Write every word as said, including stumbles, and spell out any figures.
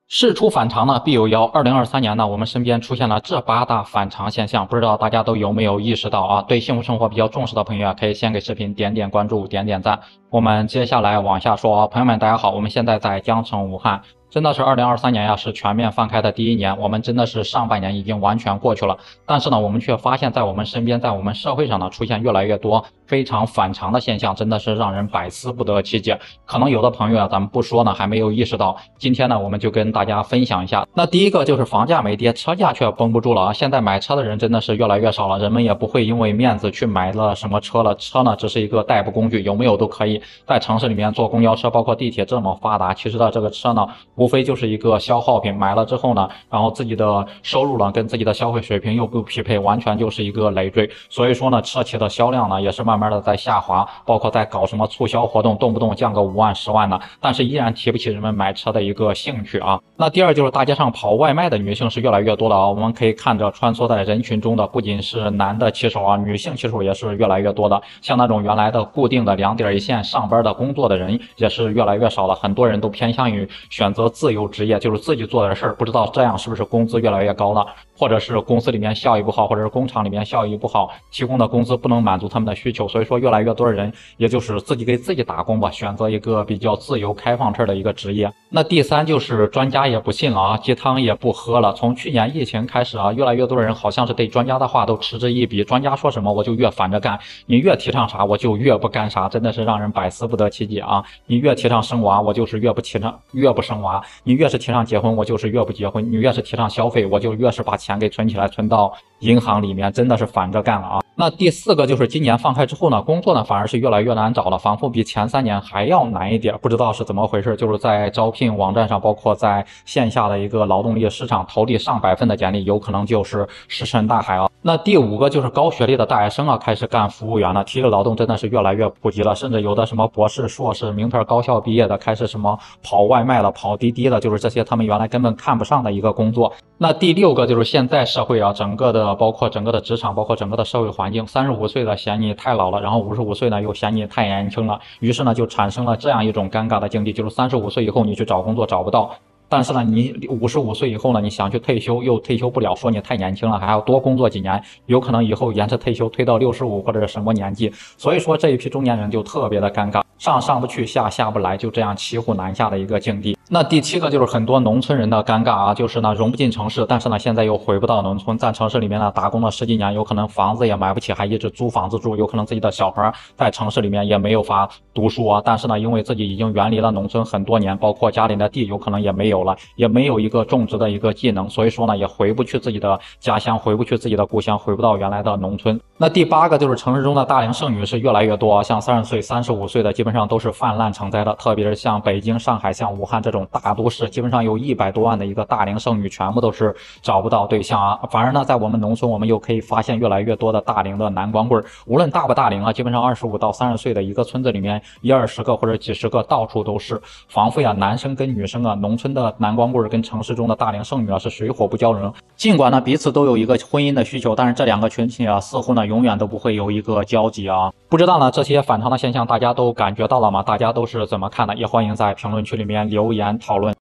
事出反常呢，必有妖。二零二三年呢，我们身边出现了这八大反常现象，不知道大家都有没有意识到啊？对幸福生活比较重视的朋友啊，可以先给视频点点关注，点点赞。我们接下来往下说啊，朋友们大家好，我们现在在江城武汉。真的是二零二三年呀，是全面放开的第一年。我们真的是上半年已经完全过去了，但是呢，我们却发现，在我们身边，在我们社会上呢，出现越来越多非常反常的现象，真的是让人百思不得其解。可能有的朋友啊，咱们不说呢，还没有意识到。今天呢，我们就跟大家分享一下。那第一个就是房价没跌，车价却绷不住了啊！现在买车的人真的是越来越少了，人们也不会因为面子去买了什么车了。车呢，只是一个代步工具，有没有都可以。在城市里面坐公交车，包括地铁这么发达，其实呢，这个车呢，无非就是一个消耗品，买了之后呢，然后自己的收入呢跟自己的消费水平又不匹配，完全就是一个累赘。所以说呢，车企的销量呢也是慢慢的在下滑，包括在搞什么促销活动，动不动降个五万十万的，但是依然提不起人们买车的一个兴趣啊。那第二就是大街上跑外卖的女性是越来越多了啊，我们可以看着穿梭在人群中的不仅是男的骑手啊，女性骑手也是越来越多的。像那种原来的固定的两点一线上班的工作的人也是越来越少了，很多人都偏向于选择自由职业，就是自己做的事儿，不知道这样是不是工资越来越高了，或者是公司里面效益不好，或者是工厂里面效益不好，提供的工资不能满足他们的需求，所以说越来越多的人也就是自己给自己打工吧，选择一个比较自由开放式的一个职业。那第三就是专家也不信了啊，鸡汤也不喝了。从去年疫情开始啊，越来越多的人好像是对专家的话都嗤之以鼻，专家说什么我就越反着干，你越提倡啥我就越不干啥，真的是让人百思不得其解啊！你越提倡生娃，我就是越不提倡越不生娃；你越是提倡结婚，我就是越不结婚；你越是提倡消费，我就越是把钱给存起来，存到银行里面，真的是反着干了啊！那第四个就是今年放开之后呢，工作呢反而是越来越难找了，仿佛比前三年还要难一点，不知道是怎么回事。就是在招聘网站上，包括在线下的一个劳动力市场，投递上百份的简历，有可能就是石沉大海啊。那第五个就是高学历的大学生啊，开始干服务员了，体力劳动真的是越来越普及了，甚至有的什么博士、硕士、名牌高校毕业的，开始什么跑外卖了、跑滴滴了，就是这些他们原来根本看不上的一个工作。那第六个就是现在社会啊，整个的包括整个的职场，包括整个的社会环境，三十五岁的嫌你太老了，然后五十五岁呢又嫌你太年轻了，于是呢就产生了这样一种尴尬的境地，就是三十五岁以后你去找工作找不到。但是呢，你五十五岁以后呢，你想去退休又退休不了，说你太年轻了，还要多工作几年，有可能以后延迟退休推到六十五或者是什么年纪，所以说这一批中年人就特别的尴尬，上上不去，下下不来，就这样骑虎难下的一个境地。那第七个就是很多农村人的尴尬啊，就是呢融不进城市，但是呢现在又回不到农村，在城市里面呢打工了十几年，有可能房子也买不起，还一直租房子住，有可能自己的小孩在城市里面也没有法读书啊，但是呢因为自己已经远离了农村很多年，包括家里的地有可能也没有了，也没有一个种植的一个技能，所以说呢也回不去自己的家乡，回不去自己的故乡，回不到原来的农村。那第八个就是城市中的大龄剩女是越来越多，像三十岁、三十五岁的基本上都是泛滥成灾的，特别是像北京、上海、像武汉这种大都市，基本上有一百多万的一个大龄剩女，全部都是找不到对象啊。反而呢，在我们农村，我们又可以发现越来越多的大龄的男光棍，无论大不大龄啊，基本上二十五到三十岁的一个村子里面，一二十个或者几十个，到处都是，仿佛呀，男生跟女生啊，农村的男光棍跟城市中的大龄剩女啊是水火不交融。尽管呢彼此都有一个婚姻的需求，但是这两个群体啊，似乎呢永远都不会有一个交集啊。不知道呢这些反常的现象大家都感觉到了吗？大家都是怎么看的？也欢迎在评论区里面留言讨论。